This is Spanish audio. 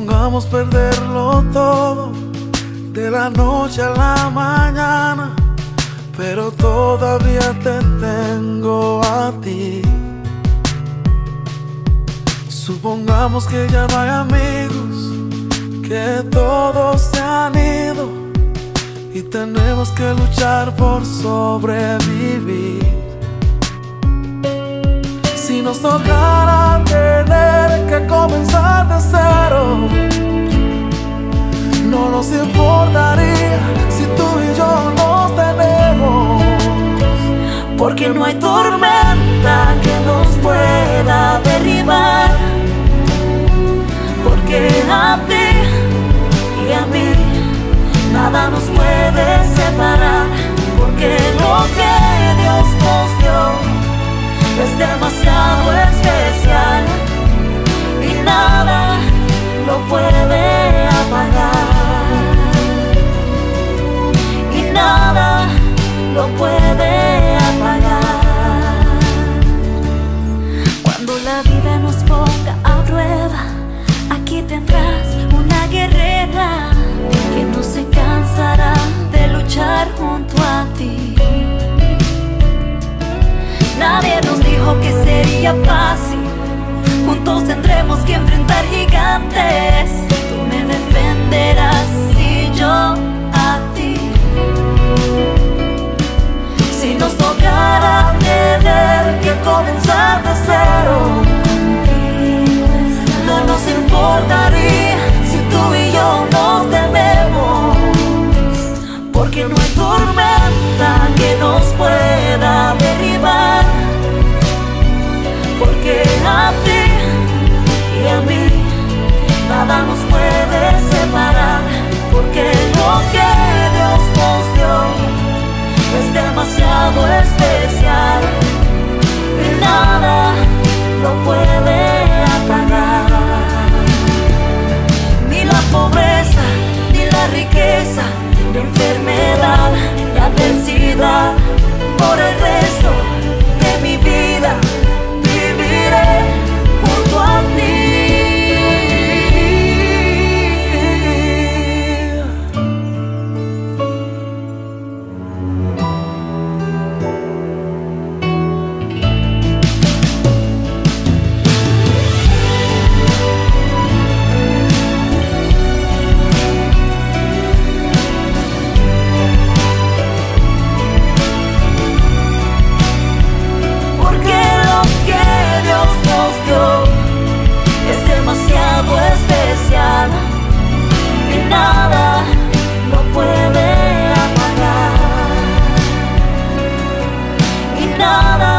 Supongamos perderlo todo de la noche a la mañana, pero todavía te tengo a ti. Supongamos que ya no hay amigos, que todos se han ido y tenemos que luchar por sobrevivir. Si nos tocara tener que comenzar de cero, no nos importaría si tú y yo nos tenemos, porque no hay tormenta que nos pueda derribar, porque a ti y a mí nada nos puede separar, porque lo que Dios nos dio es demasiado especial y nada lo puede apagar, y nada lo puede apagar. Cuando la vida nos ponga a prueba, aquí tendrás una guerrera que no se cansará de luchar junto a ti. Nadie nos dijo que sería fácil, juntos tendremos que enfrentar gigantes. Tú me defenderás y yo a ti. Si nos tocara tener que comenzar de cero, no nos importaría si tú y yo nos tenemos, porque no hay tormenta que nos pueda derribar, porque a ti y a mí nada nos puede separar, porque lo que Dios nos dio es demasiado especial y nada lo puede apagar. Ni la pobreza, ni la riqueza, ni enfermedad, ni adversidad, por el resto de mi vida viviré junto a ti. Especial y nada lo puede apagar, y nada